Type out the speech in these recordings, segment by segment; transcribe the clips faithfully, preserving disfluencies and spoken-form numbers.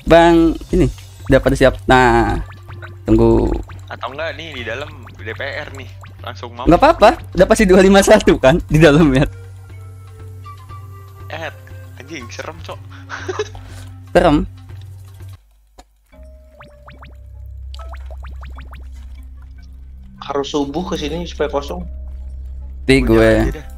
Bang, ini udah pada siap. Nah, tunggu. Atau enggak nih di dalam D P R nih. Langsung mau. Nggak apa-apa, udah pasti dua lima satu kan di dalamnya. Eh, anjing serem, Cok. Serem. Harus subuh ke sini supaya kosong. Di gue. Udah aja dah.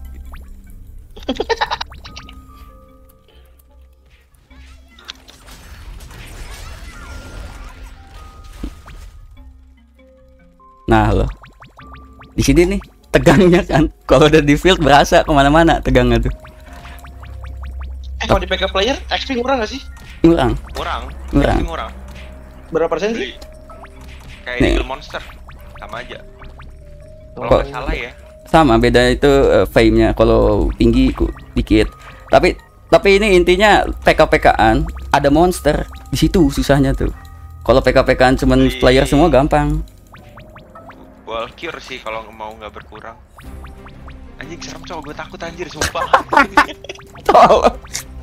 Nah lo, di sini nih tegangnya kan. Kalau udah di field berasa kemana-mana tegangnya tuh. Eh kalau di P K player X P murah nggak sih? Ngurang, Kurang. Ngurang. Pasti Ngurang. Berapa persen Beli. sih? Kayak Nih. Eagle Monster. Sama aja. Kalau Kok- nggak salah ya. sama beda itu uh, fame-nya. Kalau tinggi ku dikit. Tapi tapi ini intinya P K P K-an ada monster di situ susahnya tuh. Kalau P K P K-an cuman Beli. player semua gampang. Walkure sih kalau mau nggak berkurang. Anjing serem, Cok. Gue takut anjir, sumpah. Tolong.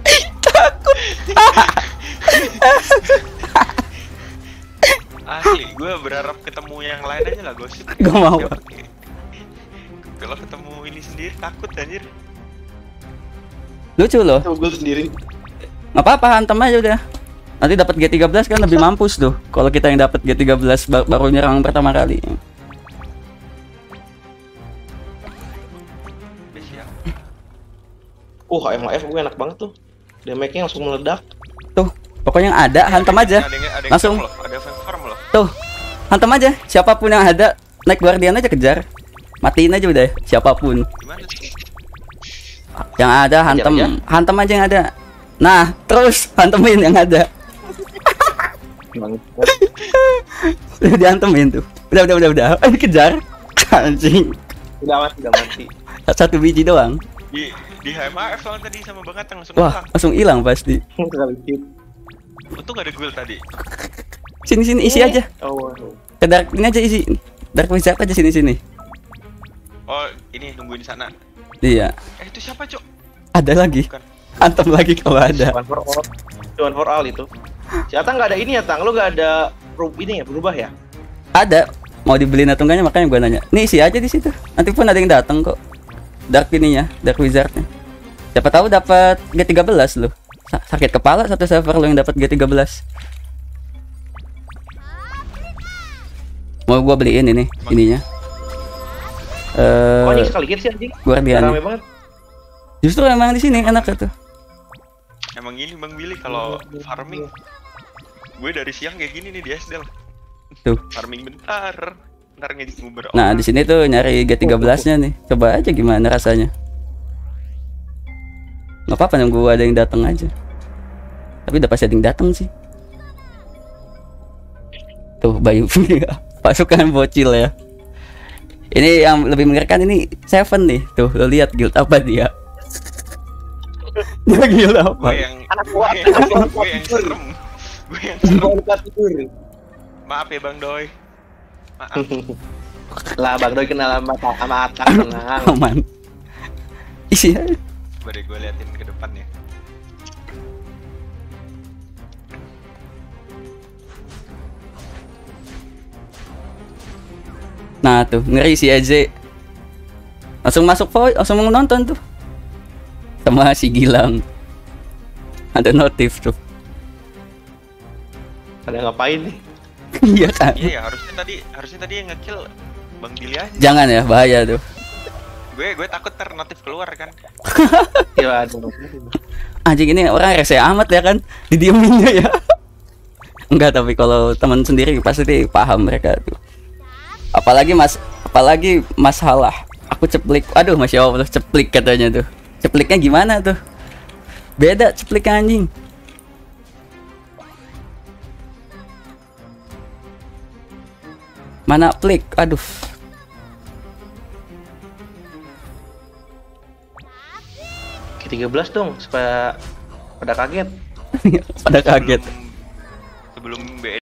Asli, gue berharap ketemu yang lain aja lah, gosip. Gak mau. Kalau ketemu ini sendiri takut anjir. Lucu loh. Coba gue sendiri. Nggak apa-apa, hantam aja udah. Nanti dapat G tiga belas kan lebih mampus tuh. Kalau kita yang dapat G tiga belas ba- baru nyerang pertama kali. Udah siap. Uh, H M F gue enak banget tuh. Damage-nya langsung meledak. Tuh, pokoknya yang ada hantam aja. Ada yang, ada yang Langsung. farm loh, ada yang farm loh. Tuh, hantam aja. Siapapun yang ada, naik guardian aja kejar. Matiin aja udah, siapapun. Gimana sih? Yang ada hantem, aja. hantem aja yang ada. Nah, terus hantemin yang ada. Udah dihantemin tuh. Udah, udah, udah, udah. Ayo kejar. Anjing. Udah mati, udah mati. Satu biji doang. Di di H M A F soalnya tadi sama Bang Atang langsung Wah, hilang. langsung hilang pasti. Sekali hit. Untung gak ada guild tadi. Sini sini isi aja. Oh, waduh. Ke dark ini aja isi. Dark wizard aja sini sini. Oh, ini nungguin sana. Iya. Eh, itu siapa, Cok? Ada lagi. Bukan. Hantem lagi kalau ada. One for all. One for all itu. Si Atang nggak ada ini ya, Tang. Lu nggak ada ru- ini ya, berubah ya? Ada. Mau dibeliin atau enggaknya makanya gua nanya. Nih isi aja di situ. Nanti pun ada yang datang kok. Dark ininya, dark wizardnya. Siapa tahu dapat G tiga belas lu. Sa- sakit kepala satu server lu yang dapat G tiga belas. Mau gua beliin ini, ininya. Eh, Oh, ini sekali hit sih anjing. guardian. Rame banget. Justru emang di sini enak tuh. Emang gini Bang Billy kalau farming. Gue dari siang kayak gini nih di S D L. Tuh. Farming bentar. Ntar ngedit nguber. Nah, di sini tuh nyari G tiga belas-nya nih. Coba aja gimana rasanya. Nggak apa-apa nunggu ada yang datang aja. Tapi udah pasti ada yang datang sih. Tuh Bayu punya pasukan bocil ya. Ini yang lebih mengerikan ini Seven nih. Tuh lo lihat guild apa dia. Dia guild apa? Gue yang Anak gua, gue anak gua yang, gue yang serem. Gue yang serem. Gua lupa tidur. Maaf ya Bang Doi. Maaf. Lah, Bang Doi kenal sama sama Atang, tenang. Aman. Isi aja. Coba deh gue liatin ke depan ya. Nah tuh ngeri si Eze. Langsung masuk voice, langsung nonton tuh. Sama si Gilang. Ada notif tuh. Ada ngapain nih? Iya kan. Iya ya harusnya tadi harusnya tadi yang ngekill Bang Billy aja. Jangan ya, bahaya tuh. Gue gue takut ter notif keluar kan. Ya, aduh. Anjing ini orang rese amat ya kan, didieminnya ya. Enggak, tapi kalau teman sendiri pasti paham mereka tuh. Apalagi mas, apalagi masalah. Aku ceplik, aduh masya Allah ceplik katanya tuh. Cepliknya gimana tuh? Beda ceplik anjing. Mana plik? Aduh. K tiga belas dong supaya pada kaget. Pada kaget. Sebelum, sebelum B